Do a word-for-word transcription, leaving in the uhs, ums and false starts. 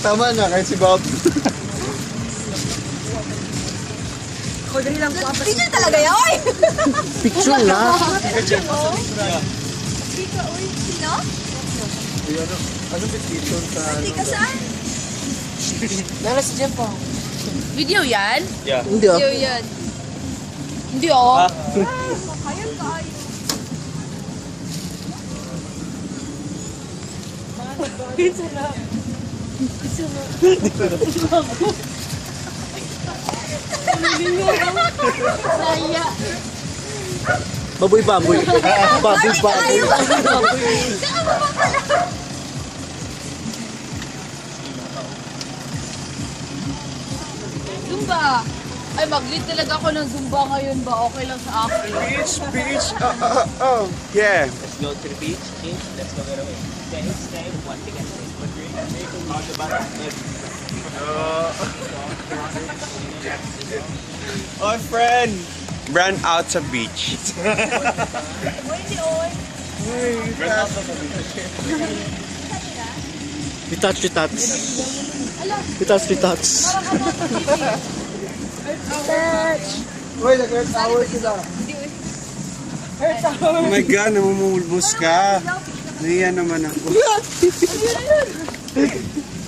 Tama na, kahit si Bob. Kodri lang po. Picture talaga yan, oy! Picture na. Picture mo? Pika, oy. Sino? Ano? Ano picture sa... Hindi ka saan? Nara si Jeff po. Video yan? Yeah. Hindi ah. Video yan. Hindi oh. Ah. Ayun ka, ayun. Pizza na. Pizza na. Saya. Baboy baboy. Baboy baboy. Zumba. Ay, mag-lead talaga ako ng Zumba ngayon ba? Okay lang sa akin. Beach, beach, oh, oh, oh. Yeah. Let's go to the beach, change, let's go get away. Stay, stay, one thing at a time. One drink, make a talk about it. Oh, friend. Ran out sa beach. Oy, hindi, oy. Retouch, retouch. Retouch, retouch. Uy, nag-earth hour sila. Oh my God, namumulbos ka. Naiya naman ako.